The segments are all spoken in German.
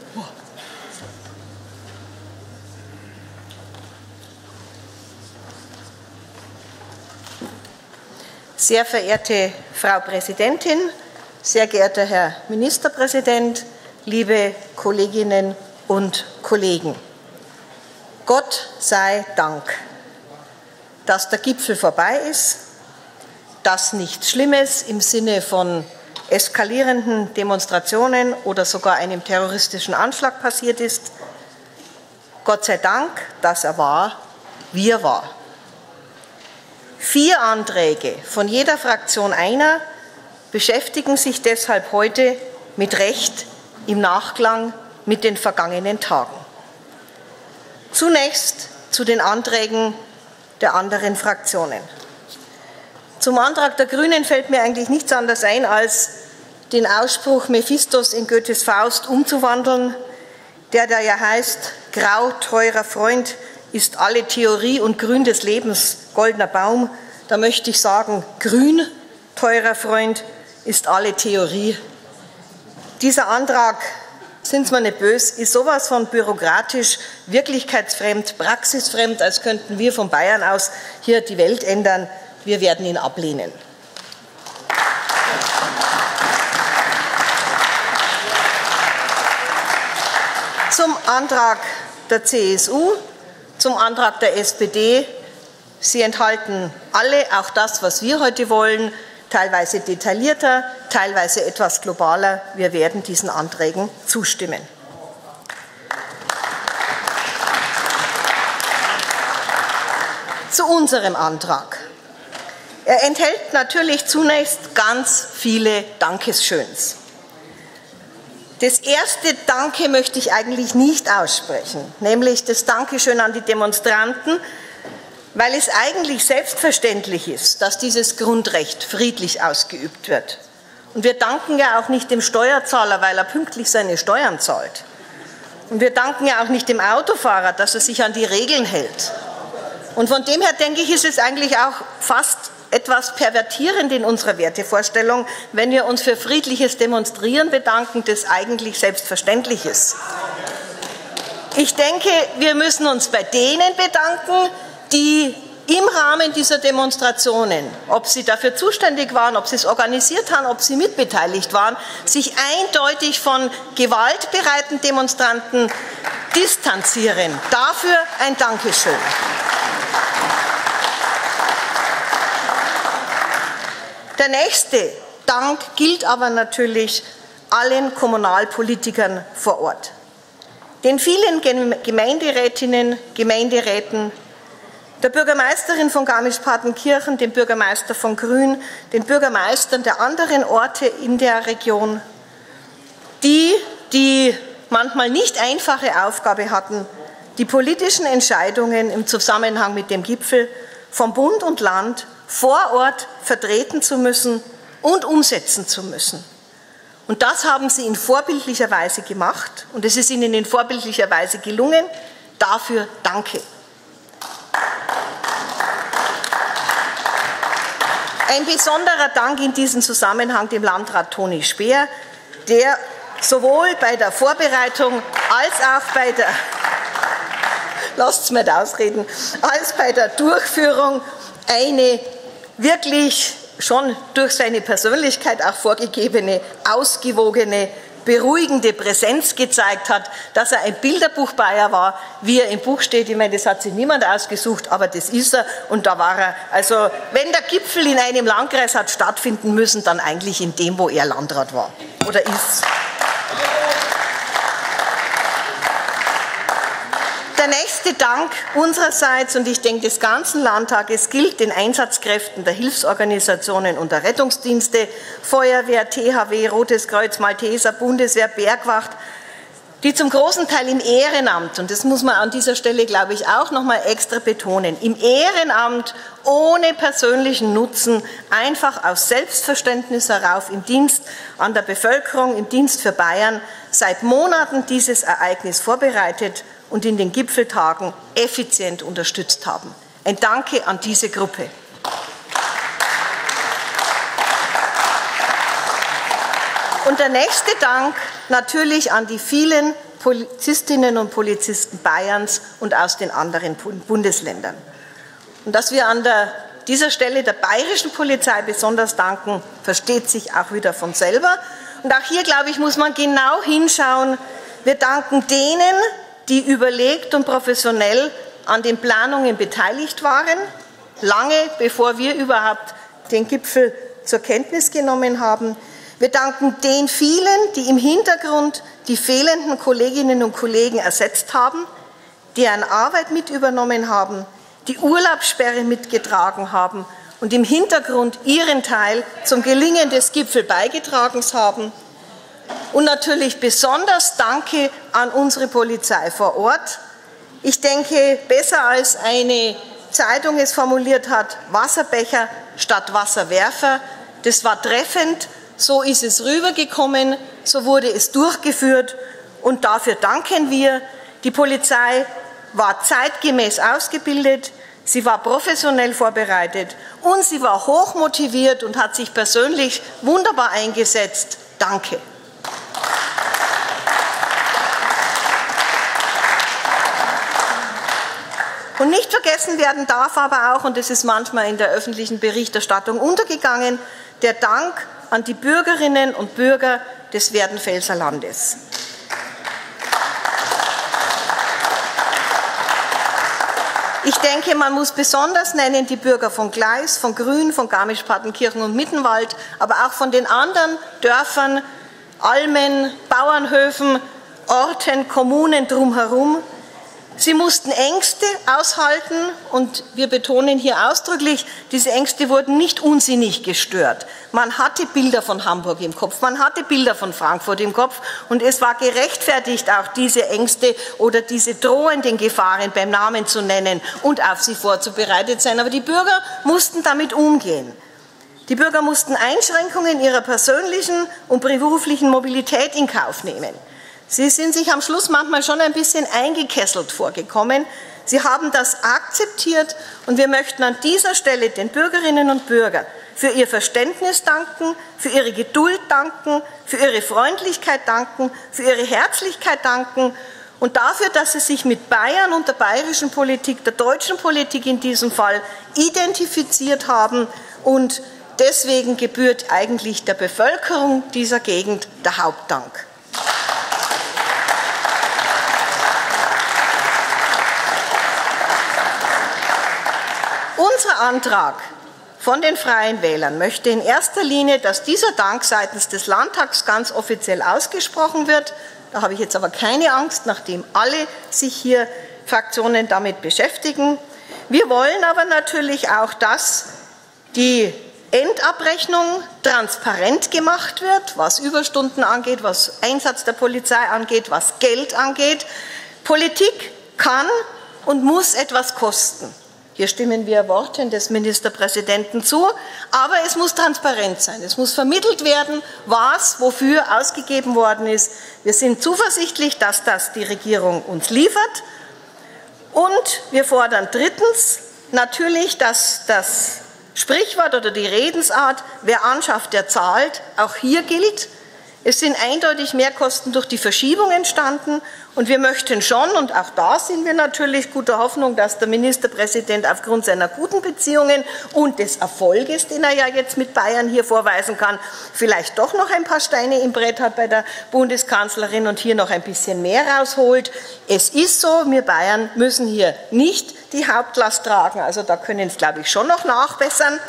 Sehr verehrte Frau Präsidentin, sehr geehrter Herr Ministerpräsident, liebe Kolleginnen und Kollegen! Gott sei Dank, dass der Gipfel vorbei ist, dass nichts Schlimmes im Sinne von eskalierenden Demonstrationen oder sogar einem terroristischen Anschlag passiert ist. Gott sei Dank, dass er war, wie er war. 4 Anträge, von jeder Fraktion einer, beschäftigen sich deshalb heute mit Recht im Nachklang mit den vergangenen Tagen. Zunächst zu den Anträgen der anderen Fraktionen. Zum Antrag der Grünen fällt mir eigentlich nichts anderes ein, als den Ausspruch Mephistos in Goethes Faust umzuwandeln, der da ja heißt: Grau, teurer Freund, ist alle Theorie und grün des Lebens goldener Baum. Da möchte ich sagen, grün, teurer Freund, ist alle Theorie. Dieser Antrag, sind Sie mir nicht böse, ist sowas von bürokratisch, wirklichkeitsfremd, praxisfremd, als könnten wir von Bayern aus hier die Welt ändern. Wir werden ihn ablehnen. Zum Antrag der CSU, zum Antrag der SPD. Sie enthalten alle auch das, was wir heute wollen, teilweise detaillierter, teilweise etwas globaler. Wir werden diesen Anträgen zustimmen. Zu unserem Antrag. Er enthält natürlich zunächst ganz viele Dankeschöns. Das erste Danke möchte ich eigentlich nicht aussprechen, nämlich das Dankeschön an die Demonstranten, weil es eigentlich selbstverständlich ist, dass dieses Grundrecht friedlich ausgeübt wird. Und wir danken ja auch nicht dem Steuerzahler, weil er pünktlich seine Steuern zahlt. Und wir danken ja auch nicht dem Autofahrer, dass er sich an die Regeln hält. Und von dem her, denke ich, ist es eigentlich auch fast etwas pervertierend in unserer Wertevorstellung, wenn wir uns für friedliches Demonstrieren bedanken, das eigentlich selbstverständlich ist. Ich denke, wir müssen uns bei denen bedanken, die im Rahmen dieser Demonstrationen, ob sie dafür zuständig waren, ob sie es organisiert haben, ob sie mitbeteiligt waren, sich eindeutig von gewaltbereiten Demonstranten distanzieren. Dafür ein Dankeschön. Der nächste Dank gilt aber natürlich allen Kommunalpolitikern vor Ort, den vielen Gemeinderätinnen, Gemeinderäten, der Bürgermeisterin von Garmisch-Partenkirchen, dem Bürgermeister von Grün, den Bürgermeistern der anderen Orte in der Region, die manchmal nicht einfache Aufgabe hatten, die politischen Entscheidungen im Zusammenhang mit dem Gipfel vom Bund und Land vor Ort vertreten zu müssen und umsetzen zu müssen. Und das haben sie in vorbildlicher Weise gemacht und es ist ihnen in vorbildlicher Weise gelungen. Dafür danke. Ein besonderer Dank in diesem Zusammenhang dem Landrat Toni Speer, der sowohl bei der Vorbereitung als auch bei der lasst's mir das ausreden, als bei der Durchführung eine wirklich schon durch seine Persönlichkeit auch vorgegebene, ausgewogene, beruhigende Präsenz gezeigt hat, dass er ein Bilderbuchbayer war, wie er im Buch steht. Ich meine, das hat sich niemand ausgesucht, aber das ist er und da war er. Also wenn der Gipfel in einem Landkreis hat stattfinden müssen, dann eigentlich in dem, wo er Landrat war oder ist. Der nächste Dank unsererseits und ich denke des ganzen Landtages gilt den Einsatzkräften der Hilfsorganisationen und der Rettungsdienste, Feuerwehr, THW, Rotes Kreuz, Malteser, Bundeswehr, Bergwacht, die zum großen Teil im Ehrenamt, und das muss man an dieser Stelle, glaube ich, auch noch mal extra betonen, im Ehrenamt ohne persönlichen Nutzen, einfach aus Selbstverständnis herauf im Dienst an der Bevölkerung, im Dienst für Bayern, seit Monaten dieses Ereignis vorbereitet und in den Gipfeltagen effizient unterstützt haben. Ein Danke an diese Gruppe. Und der nächste Dank natürlich an die vielen Polizistinnen und Polizisten Bayerns und aus den anderen Bundesländern. Und dass wir an dieser Stelle der bayerischen Polizei besonders danken, versteht sich auch wieder von selber. Und auch hier, glaube ich, muss man genau hinschauen. Wir danken denen, die überlegt und professionell an den Planungen beteiligt waren, lange bevor wir überhaupt den Gipfel zur Kenntnis genommen haben. Wir danken den vielen, die im Hintergrund die fehlenden Kolleginnen und Kollegen ersetzt haben, deren Arbeit mit übernommen haben, die Urlaubssperre mitgetragen haben und im Hintergrund ihren Teil zum Gelingen des Gipfels beigetragen haben. Und natürlich besonders Danke an unsere Polizei vor Ort. Ich denke, besser als eine Zeitung es formuliert hat, Wasserbecher statt Wasserwerfer. Das war treffend, so ist es rübergekommen, so wurde es durchgeführt und dafür danken wir. Die Polizei war zeitgemäß ausgebildet, sie war professionell vorbereitet und sie war hochmotiviert und hat sich persönlich wunderbar eingesetzt. Danke. Und nicht vergessen werden darf aber auch, und das ist manchmal in der öffentlichen Berichterstattung untergegangen, der Dank an die Bürgerinnen und Bürger des Werdenfelser Landes. Ich denke, man muss besonders nennen die Bürger von Gleis, von Grün, von Garmisch-Partenkirchen und Mittenwald, aber auch von den anderen Dörfern, Almen, Bauernhöfen, Orten, Kommunen drumherum. Sie mussten Ängste aushalten und wir betonen hier ausdrücklich, diese Ängste wurden nicht unsinnig gestört. Man hatte Bilder von Hamburg im Kopf, man hatte Bilder von Frankfurt im Kopf und es war gerechtfertigt, auch diese Ängste oder diese drohenden Gefahren beim Namen zu nennen und auf sie vorzubereitet sein. Aber die Bürger mussten damit umgehen. Die Bürger mussten Einschränkungen ihrer persönlichen und beruflichen Mobilität in Kauf nehmen. Sie sind sich am Schluss manchmal schon ein bisschen eingekesselt vorgekommen. Sie haben das akzeptiert und wir möchten an dieser Stelle den Bürgerinnen und Bürgern für ihr Verständnis danken, für ihre Geduld danken, für ihre Freundlichkeit danken, für ihre Herzlichkeit danken und dafür, dass sie sich mit Bayern und der bayerischen Politik, der deutschen Politik in diesem Fall, identifiziert haben und deswegen gebührt eigentlich der Bevölkerung dieser Gegend der Hauptdank. Unser Antrag von den Freien Wählern möchte in erster Linie, dass dieser Dank seitens des Landtags ganz offiziell ausgesprochen wird. Da habe ich jetzt aber keine Angst, nachdem alle sich hier Fraktionen damit beschäftigen. Wir wollen aber natürlich auch, dass die Endabrechnung transparent gemacht wird, was Überstunden angeht, was Einsatz der Polizei angeht, was Geld angeht. Politik kann und muss etwas kosten. Hier stimmen wir Worten des Ministerpräsidenten zu, aber es muss transparent sein. Es muss vermittelt werden, was wofür ausgegeben worden ist. Wir sind zuversichtlich, dass das die Regierung uns liefert. Und wir fordern drittens natürlich, dass das Sprichwort oder die Redensart, wer anschafft, der zahlt, auch hier gilt. Es sind eindeutig Mehrkosten durch die Verschiebung entstanden und wir möchten schon, und auch da sind wir natürlich guter Hoffnung, dass der Ministerpräsident aufgrund seiner guten Beziehungen und des Erfolges, den er ja jetzt mit Bayern hier vorweisen kann, vielleicht doch noch ein paar Steine im Brett hat bei der Bundeskanzlerin und hier noch ein bisschen mehr rausholt. Es ist so, wir Bayern müssen hier nicht die Hauptlast tragen, also da können es, glaube ich, schon noch nachbessern.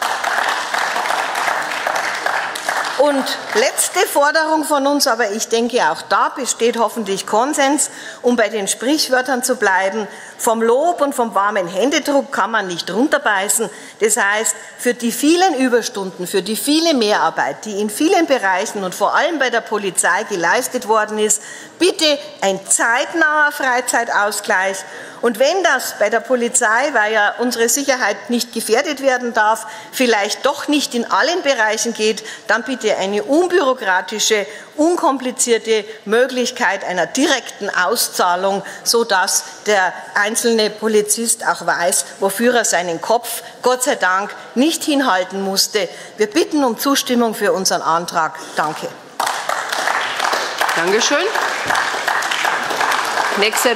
Und letzte Forderung von uns, aber ich denke, auch da besteht hoffentlich Konsens, um bei den Sprichwörtern zu bleiben. Vom Lob und vom warmen Händedruck kann man nicht runterbeißen. Das heißt, für die vielen Überstunden, für die viele Mehrarbeit, die in vielen Bereichen und vor allem bei der Polizei geleistet worden ist, bitte ein zeitnaher Freizeitausgleich. Und wenn das bei der Polizei, weil ja unsere Sicherheit nicht gefährdet werden darf, vielleicht doch nicht in allen Bereichen geht, dann bitte eine unbürokratische, unkomplizierte Möglichkeit einer direkten Auszahlung, sodass der einzelne Polizist auch weiß, wofür er seinen Kopf, Gott sei Dank, nicht hinhalten musste. Wir bitten um Zustimmung für unseren Antrag. Danke. Dankeschön. Nächster